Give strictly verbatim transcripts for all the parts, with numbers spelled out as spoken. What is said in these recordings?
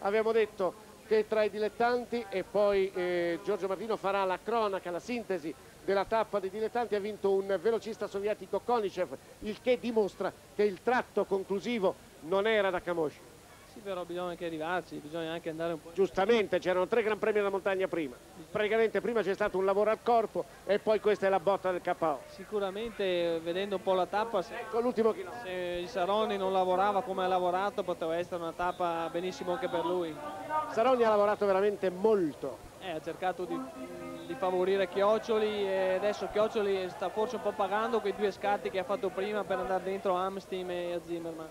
Abbiamo detto che tra i dilettanti, e poi eh, Giorgio Martino farà la cronaca, la sintesi della tappa dei dilettanti, ha vinto un velocista sovietico, Konichev, il che dimostra che il tratto conclusivo non era da Camosci. Sì, però bisogna anche arrivarci, bisogna anche andare un po'... Giustamente, c'erano tre Gran Premi della montagna prima. Praticamente prima c'è stato un lavoro al corpo e poi questa è la botta del K O. Sicuramente, vedendo un po' la tappa, se, Ecco l'ultimo chilometro. se il Saronni non lavorava come ha lavorato, poteva essere una tappa benissimo anche per lui. Saronni ha lavorato veramente molto. Eh, ha cercato di, di favorire Chioccioli e adesso Chioccioli sta forse un po' pagando quei due scatti che ha fatto prima per andare dentro a Amstein e a Zimmerman.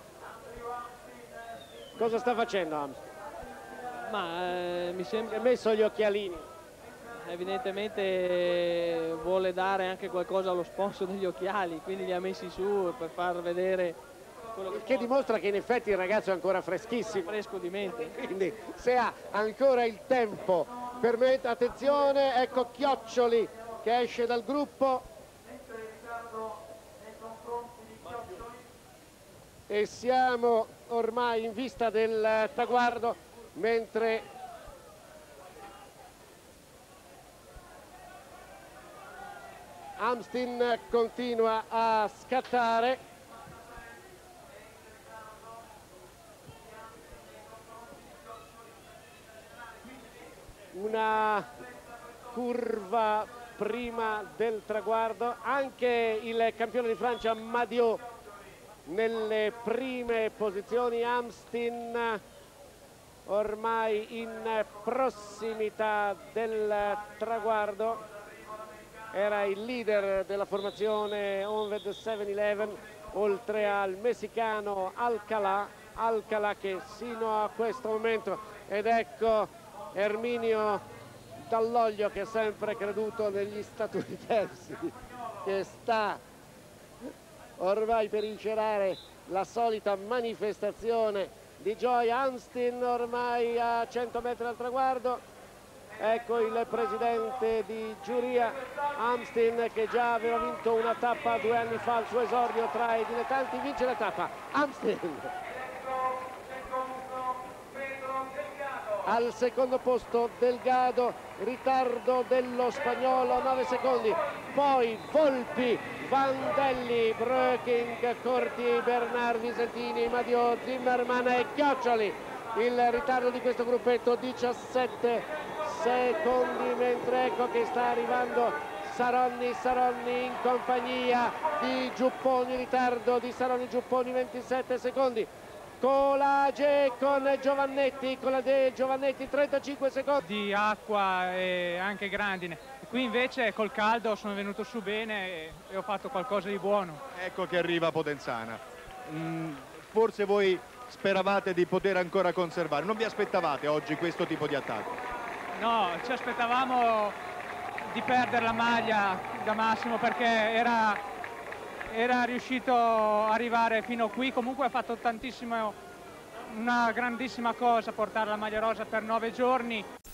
Cosa sta facendo Amstein? Ma eh, mi sembra... Si è messo gli occhialini. Evidentemente vuole dare anche qualcosa allo sponsor degli occhiali, quindi li ha messi su per far vedere quello che, che dimostra che in effetti il ragazzo è ancora freschissimo, fresco di mente. Quindi se ha ancora il tempo per mettere attenzione, ecco Chioccioli che esce dal gruppo e siamo ormai in vista del traguardo, mentre Amstein continua a scattare. Una curva prima del traguardo, anche il campione di Francia Madiot nelle prime posizioni. Amstein ormai in prossimità del traguardo, era il leader della formazione Onved sette undici, oltre al messicano Alcalá, Alcalá che sino a questo momento, ed ecco Erminio Dall'Oglio che ha sempre creduto negli statunitensi, che sta ormai per incerare la solita manifestazione di gioia. Amstein ormai a cento metri dal traguardo, ecco il presidente di giuria Amstein che già aveva vinto una tappa due anni fa al suo esordio tra i dilettanti, vince la tappa Amstein. Al secondo posto Delgado, ritardo dello spagnolo nove secondi, poi Volpi, Vandelli, Bröking, Corti, Bernard, Visentini, Madiot, Zimmerman e Chioccioli. Il ritardo di questo gruppetto diciassette secondi, mentre ecco che sta arrivando Saronni, Saronni in compagnia di Giupponi, ritardo di Saronni Giupponi ventisette secondi. Colage con Giovannetti, Colage Giovannetti trentacinque secondi. Di acqua e anche grandine. Qui invece col caldo sono venuto su bene e, e ho fatto qualcosa di buono. Ecco che arriva Potenzana. Mm, forse voi speravate di poter ancora conservare, non vi aspettavate oggi questo tipo di attacco? No, ci aspettavamo di perdere la maglia da Massimo perché era... era riuscito ad arrivare fino qui, comunque ha fatto tantissimo, una grandissima cosa portare la maglia rosa per nove giorni.